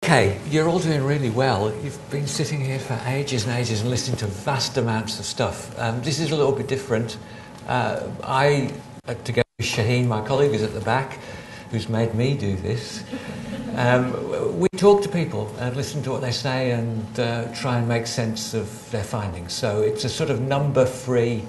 Okay, you're all doing really well. You've been sitting here for ages and ages and listening to vast amounts of stuff. This is a little bit different. Together with Shaheen, my colleague, is at the back, who's made me do this. We talk to people and listen to what they say and try and make sense of their findings. So it's a sort of number-free,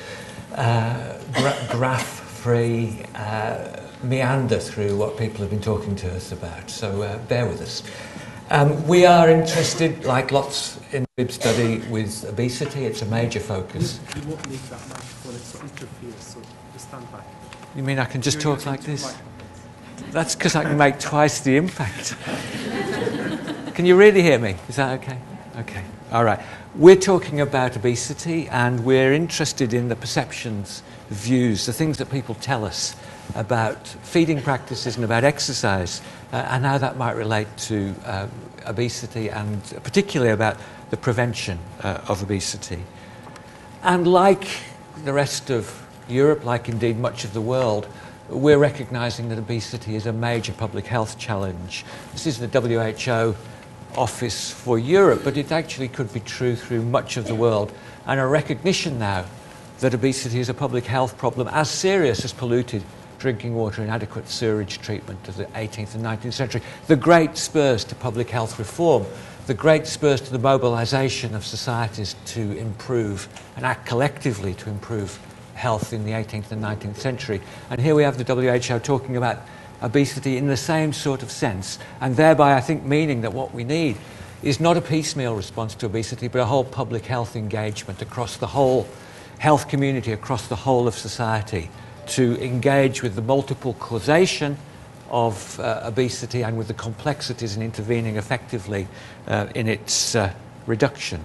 graph-free meander through what people have been talking to us about. So bear with us. We are interested, like lots in the BIB study, with obesity. It's a major focus. You won't make that microphone, it's so interferes, so just stand back. You mean I can just talk like this? That's because I can make twice the impact. Can you really hear me? Is that okay? Okay. All right. We're talking about obesity, and we're interested in the perceptions, views, the things that people tell us about feeding practices and about exercise, and how that might relate to obesity, and particularly about the prevention of obesity. And like the rest of Europe, like indeed much of the world, we're recognising that obesity is a major public health challenge. This is the WHO office for Europe, but it actually could be true through much of the world, and a recognition now that obesity is a public health problem as serious as polluted drinking water, inadequate sewerage treatment of the 18th and 19th century. The great spurs to public health reform, the great spurs to the mobilisation of societies to improve and act collectively to improve health in the 18th and 19th century. And here we have the WHO talking about obesity in the same sort of sense, and thereby I think meaning that what we need is not a piecemeal response to obesity, but a whole public health engagement across the whole health community, across the whole of society, to engage with the multiple causation of obesity and with the complexities and intervening effectively in its reduction.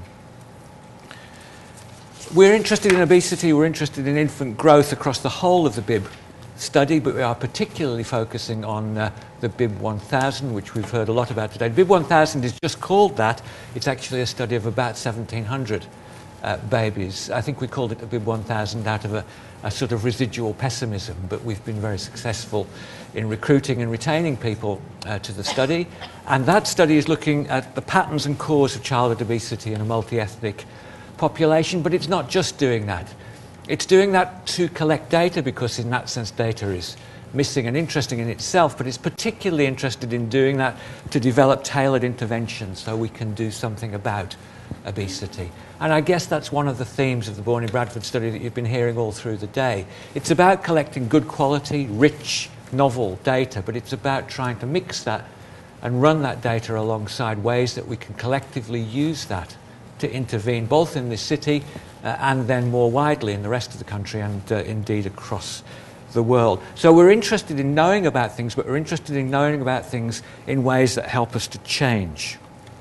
We're interested in obesity, we're interested in infant growth across the whole of the BIB study, but we are particularly focusing on the BIB 1000, which we've heard a lot about today. BIB 1000 is just called that. It's actually a study of about 1,700 babies. I think we called it the BIB 1000 out of a sort of residual pessimism, but we've been very successful in recruiting and retaining people to the study. And that study is looking at the patterns and cause of childhood obesity in a multi-ethnic population, but it's not just doing that. It's doing that to collect data, because in that sense data is missing and interesting in itself, but it's particularly interested in doing that to develop tailored interventions so we can do something about obesity. And I guess that's one of the themes of the Born in Bradford study that you've been hearing all through the day. It's about collecting good quality, rich, novel data, but it's about trying to mix that and run that data alongside ways that we can collectively use that to intervene both in this city and then more widely in the rest of the country and indeed across the world. So we're interested in knowing about things, but we're interested in knowing about things in ways that help us to change.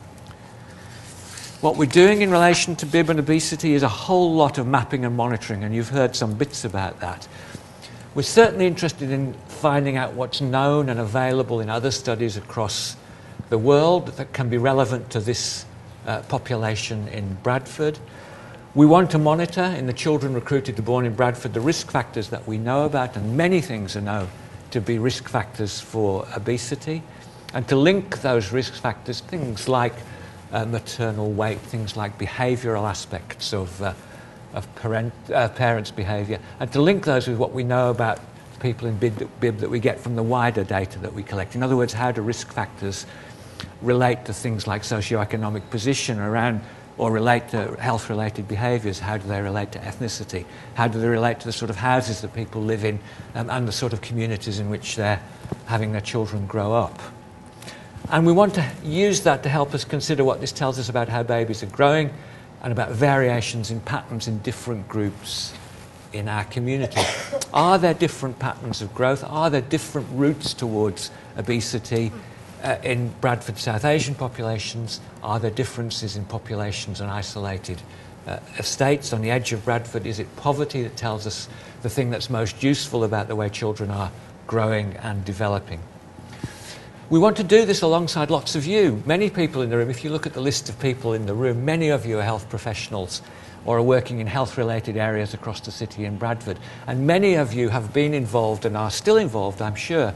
What we're doing in relation to BIB and obesity is a whole lot of mapping and monitoring, and you've heard some bits about that. We're certainly interested in finding out what's known and available in other studies across the world that can be relevant to this population in Bradford. We want to monitor, in the children recruited to Born in Bradford, the risk factors that we know about, and many things are known to be risk factors for obesity, and to link those risk factors, things like maternal weight, things like behavioural aspects of parents' behaviour, and to link those with what we know about people in BIB that we get from the wider data that we collect. In other words, how do risk factors relate to things like socioeconomic position around, or relate to health-related behaviours? How do they relate to ethnicity? How do they relate to the sort of houses that people live in and the sort of communities in which they're having their children grow up? And we want to use that to help us consider what this tells us about how babies are growing and about variations in patterns in different groups in our community. Are there different patterns of growth? Are there different routes towards obesity in Bradford South Asian populations? Are there differences in populations and isolated estates on the edge of Bradford? Is it poverty that tells us the thing that's most useful about the way children are growing and developing? We want to do this alongside lots of you. Many people in the room, if you look at the list of people in the room, many of you are health professionals or are working in health-related areas across the city in Bradford. And many of you have been involved and are still involved, I'm sure,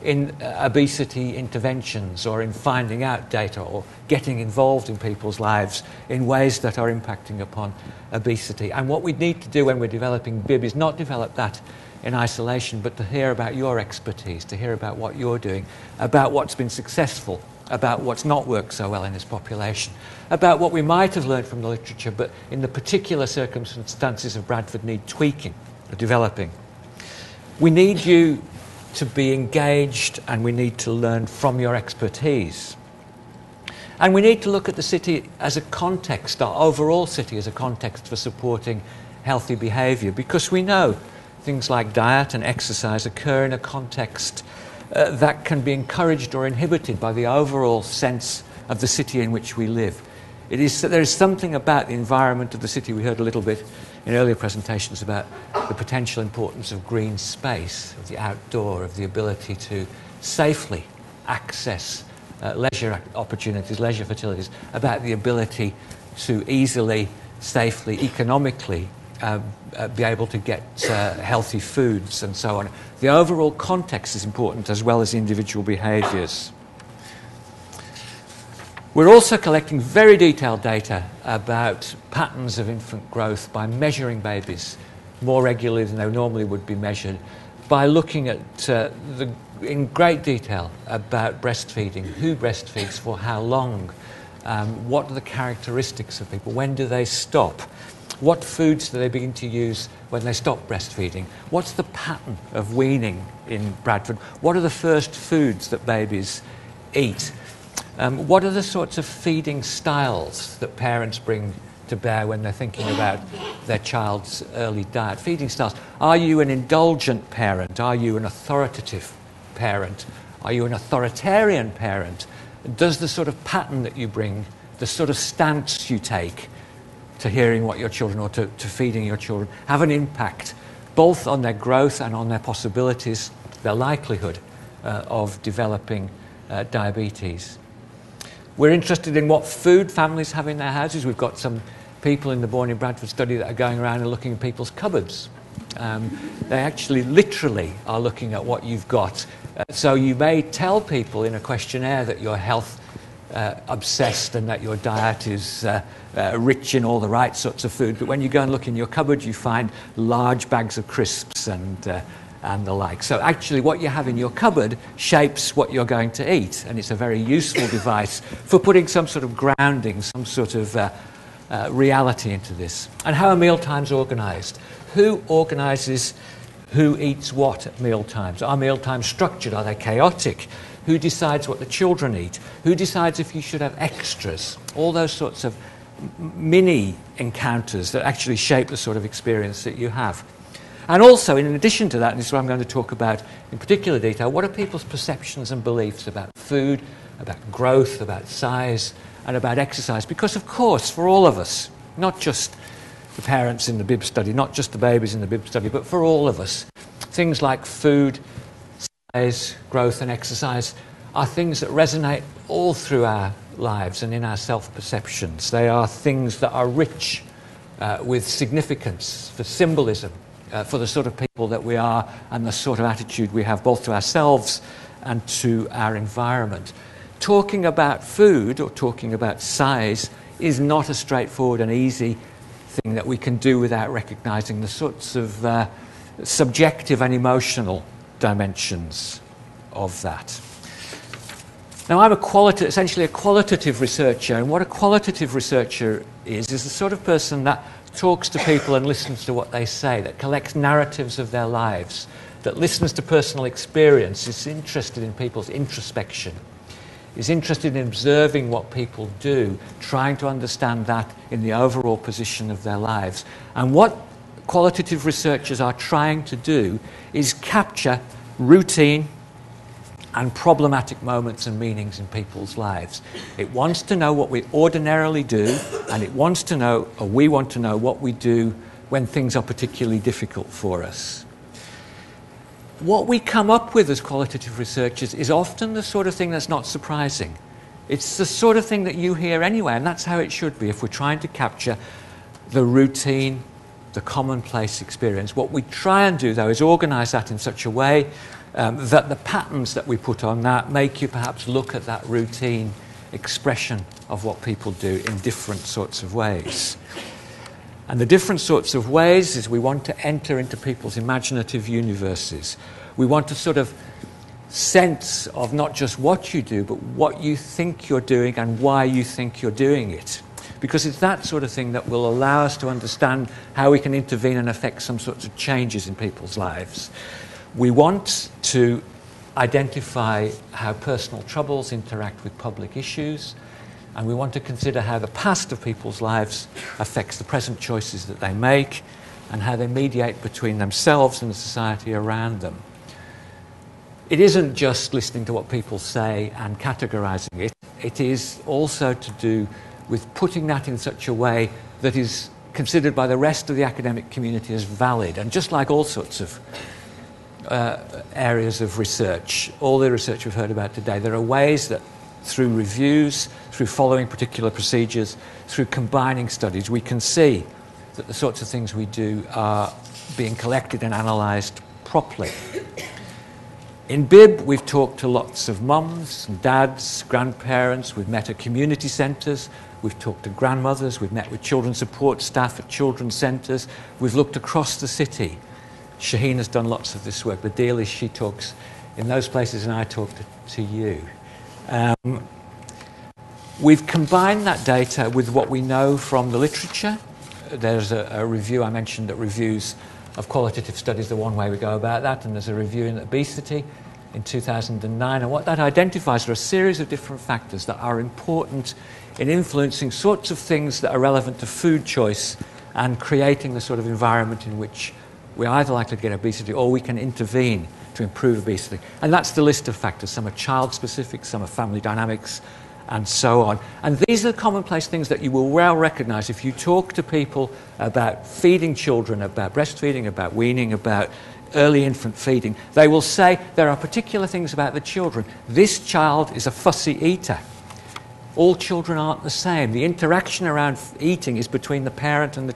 in obesity interventions or in finding out data or getting involved in people's lives in ways that are impacting upon obesity. And what we need to do when we're developing BIB is not develop that in isolation, but to hear about your expertise, to hear about what you're doing, about what's been successful, about what's not worked so well in this population, about what we might have learned from the literature, but in the particular circumstances of Bradford need tweaking or developing. We need you to be engaged, and we need to learn from your expertise. And we need to look at the city as a context, our overall city as a context for supporting healthy behaviour, because we know things like diet and exercise occur in a context that can be encouraged or inhibited by the overall sense of the city in which we live. There is something about the environment of the city. We heard a little bit in earlier presentations about the potential importance of green space, of the outdoor, of the ability to safely access leisure opportunities, leisure facilities, about the ability to easily, safely, economically be able to get healthy foods and so on. The overall context is important as well as individual behaviours. We're also collecting very detailed data about patterns of infant growth by measuring babies more regularly than they normally would be measured, by looking at in great detail about breastfeeding, who breastfeeds for how long, what are the characteristics of people, when do they stop, what foods do they begin to use when they stop breastfeeding, what's the pattern of weaning in Bradford, what are the first foods that babies eat. What are the sorts of feeding styles that parents bring to bear when they're thinking about their child's early diet? Feeding styles. Are you an indulgent parent? Are you an authoritative parent? Are you an authoritarian parent? Does the sort of pattern that you bring, the sort of stance you take to hearing what your children or to feeding your children have an impact both on their growth and on their possibilities, their likelihood of developing diabetes? We're interested in what food families have in their houses. We've got some people in the Born in Bradford study that are going around and looking at people's cupboards. They actually literally are looking at what you've got. So you may tell people in a questionnaire that you're health obsessed and that your diet is rich in all the right sorts of food, but when you go and look in your cupboard you find large bags of crisps and the like. So actually what you have in your cupboard shapes what you're going to eat, and it's a very useful device for putting some sort of grounding, some sort of reality into this. And how are mealtimes organised? Who organises who eats what at mealtimes? Are mealtimes structured? Are they chaotic? Who decides what the children eat? Who decides if you should have extras? All those sorts of mini encounters that actually shape the sort of experience that you have. And also, in addition to that, and this is what I'm going to talk about in particular detail, what are people's perceptions and beliefs about food, about growth, about size, and about exercise? Because, of course, for all of us, not just the parents in the BIB study, not just the babies in the BIB study, but for all of us, things like food, size, growth, and exercise are things that resonate all through our lives and in our self-perceptions. They are things that are rich with significance, for symbolism, for the sort of people that we are and the sort of attitude we have both to ourselves and to our environment. Talking about food or talking about size is not a straightforward and easy thing that we can do without recognising the sorts of subjective and emotional dimensions of that. Now, I'm essentially a qualitative researcher, and what a qualitative researcher is the sort of person that talks to people and listens to what they say, that collects narratives of their lives, that listens to personal experience, is interested in people's introspection, is interested in observing what people do, trying to understand that in the overall position of their lives. And what qualitative researchers are trying to do is capture routine and problematic moments and meanings in people's lives. It wants to know what we ordinarily do, and it wants to know, or we want to know, what we do when things are particularly difficult for us. What we come up with as qualitative researchers is often the sort of thing that's not surprising. It's the sort of thing that you hear anyway, and that's how it should be if we're trying to capture the routine the commonplace experience. What we try and do, though, is organise that in such a way that the patterns that we put on that make you perhaps look at that routine expression of what people do in different sorts of ways. And the different sorts of ways is we want to enter into people's imaginative universes. We want a sort of sense of not just what you do, but what you think you're doing and why you think you're doing it. Because it's that sort of thing that will allow us to understand how we can intervene and affect some sorts of changes in people's lives. We want to identify how personal troubles interact with public issues, and we want to consider how the past of people's lives affects the present choices that they make and how they mediate between themselves and the society around them. It isn't just listening to what people say and categorising it. It is also to do with putting that in such a way that is considered by the rest of the academic community as valid. And just like all sorts of areas of research, all the research we've heard about today, there are ways that through reviews, through following particular procedures, through combining studies, we can see that the sorts of things we do are being collected and analysed properly. In BIB, we've talked to lots of mums and dads, grandparents, we've met at community centres, we've talked to grandmothers, we've met with children's support staff at children's centres, we've looked across the city. Shaheen has done lots of this work. The deal is she talks in those places and I talk to you. We've combined that data with what we know from the literature. There's a review, I mentioned that reviews of qualitative studies, the one way we go about that, and there's a review in obesity in 2009, and what that identifies are a series of different factors that are important in influencing sorts of things that are relevant to food choice and creating the sort of environment in which we're either likely to get obesity or we can intervene to improve obesity. And that's the list of factors. Some are child-specific, some are family dynamics, and so on. And these are the commonplace things that you will well recognise if you talk to people about feeding children, about breastfeeding, about weaning, about early infant feeding. They will say there are particular things about the children. This child is a fussy eater. All children aren't the same. The interaction around eating is between the parent and the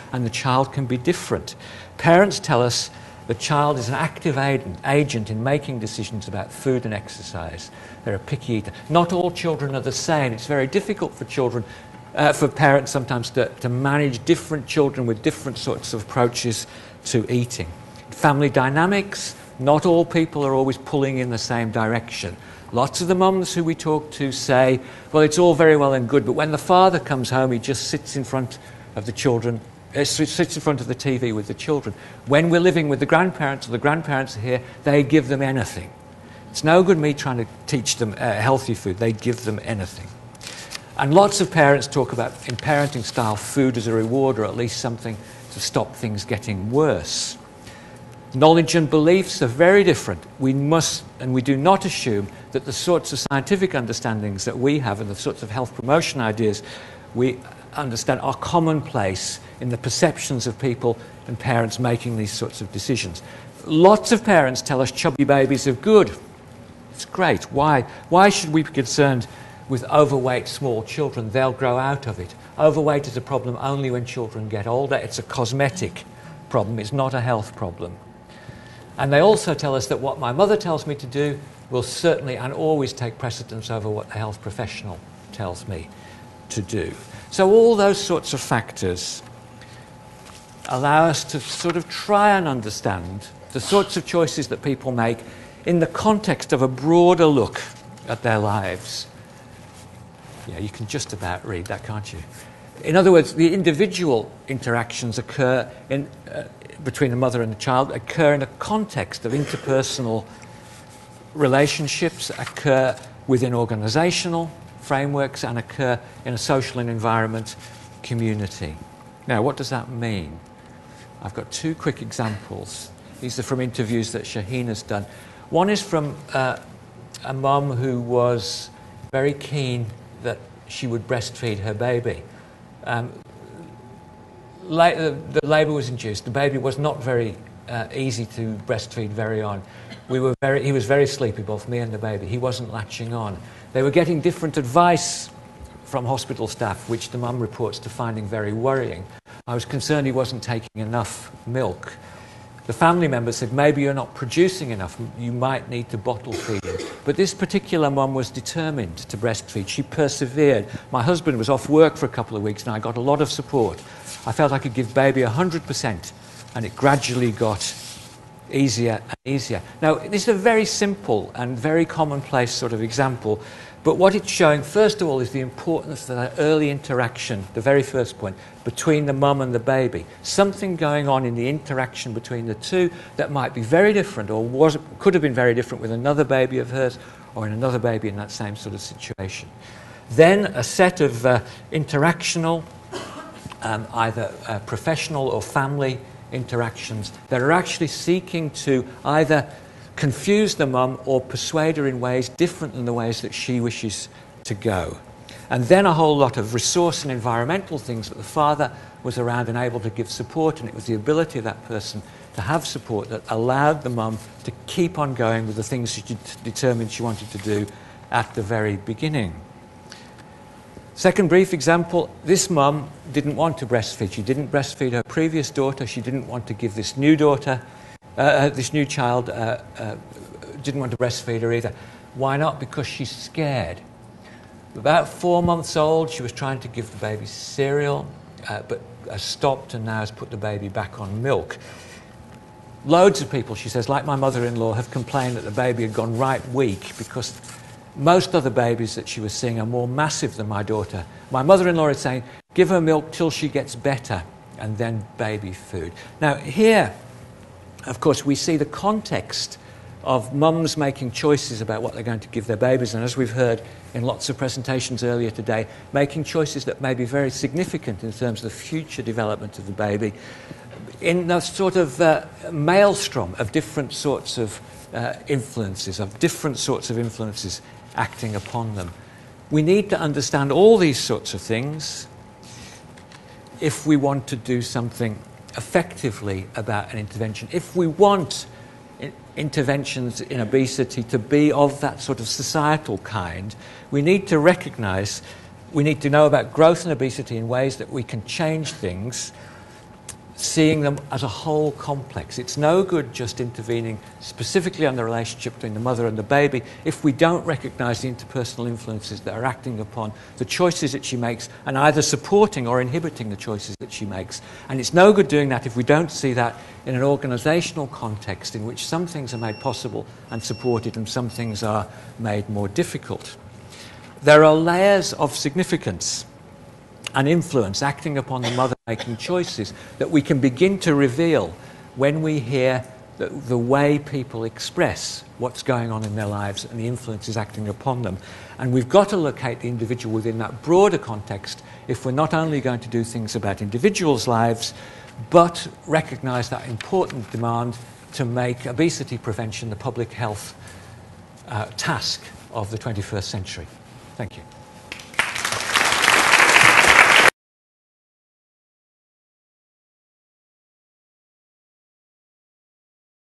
child can be different. Parents tell us the child is an active agent in making decisions about food and exercise. They're a picky eater. Not all children are the same. It's very difficult for children, for parents sometimes to manage different children with different sorts of approaches to eating. Family dynamics, not all people are always pulling in the same direction. Lots of the mums who we talk to say, well, it's all very well and good, but when the father comes home, he just sits in front of the children, sits in front of the TV with the children. When we're living with the grandparents, or the grandparents are here, they give them anything. It's no good me trying to teach them healthy food. They give them anything. And lots of parents talk about, in parenting style, food as a reward or at least something to stop things getting worse. Knowledge and beliefs are very different. We must, and we do not assume that the sorts of scientific understandings that we have and the sorts of health promotion ideas we understand are commonplace in the perceptions of people and parents making these sorts of decisions. Lots of parents tell us chubby babies are good. It's great. Why? Why should we be concerned with overweight small children? They'll grow out of it. Overweight is a problem only when children get older. It's a cosmetic problem. It's not a health problem. And they also tell us that what my mother tells me to do will certainly and always take precedence over what the health professional tells me to do. So all those sorts of factors allow us to sort of try and understand the sorts of choices that people make in the context of a broader look at their lives. Yeah, you can just about read that, can't you? In other words, the individual interactions occur in between the mother and the child occur in a context of interpersonal relationships, occur within organisational frameworks, and occur in a social and environment community. Now, what does that mean? I've got two quick examples. These are from interviews that Shaheen has done. One is from a mum who was very keen that she would breastfeed her baby. The labour was induced. The baby was not very easy to breastfeed very on. He was very sleepy, both me and the baby. He wasn't latching on. They were getting different advice from hospital staff, which the mum reports to finding very worrying. I was concerned he wasn't taking enough milk. The family member said, maybe you're not producing enough, you might need to bottle feed him. But this particular mum was determined to breastfeed. She persevered. My husband was off work for a couple of weeks and I got a lot of support. I felt I could give baby 100%, and it gradually got easier and easier. Now, this is a very simple and very commonplace sort of example, but what it's showing, first of all, is the importance of that early interaction, the very first point, between the mum and the baby. Something going on in the interaction between the two that might be very different, or could have been very different with another baby of hers, or in another baby in that same sort of situation. Then a set of interactional, either professional or family interactions that are actually seeking to either confuse the mum or persuade her in ways different than the ways that she wishes to go. And then a whole lot of resource and environmental things that the father was around and able to give support, and it was the ability of that person to have support that allowed the mum to keep on going with the things she determined she wanted to do at the very beginning. Second brief example, this mum didn't want to breastfeed. She didn't breastfeed her previous daughter. She didn't want to give this new daughter, this new child, didn't want to breastfeed her either. Why not? Because she's scared. About 4 months old, she was trying to give the baby cereal, but has stopped and now has put the baby back on milk. Loads of people, she says, like my mother-in-law, have complained that the baby had gone right weak because most other babies that she was seeing are more massive than my daughter. My mother-in-law is saying, give her milk till she gets better and then baby food. Now here, of course, we see the context of mums making choices about what they're going to give their babies, and as we've heard in lots of presentations earlier today, making choices that may be very significant in terms of the future development of the baby in a sort of maelstrom of different sorts of influences, acting upon them. We need to understand all these sorts of things if we want to do something effectively about an intervention. If we want interventions in obesity to be of that sort of societal kind, we need to recognise, we need to know about growth and obesity in ways that we can change things, seeing them as a whole complex. It's no good just intervening specifically on the relationship between the mother and the baby if we don't recognise the interpersonal influences that are acting upon the choices that she makes and either supporting or inhibiting the choices that she makes. And it's no good doing that if we don't see that in an organisational context in which some things are made possible and supported and some things are made more difficult. There are layers of significance and influence acting upon the mother making choices that we can begin to reveal when we hear the way people express what's going on in their lives and the influences acting upon them. And we've got to locate the individual within that broader context if we're not only going to do things about individuals' lives, but recognise that important demand to make obesity prevention the public health task of the 21st century. Thank you.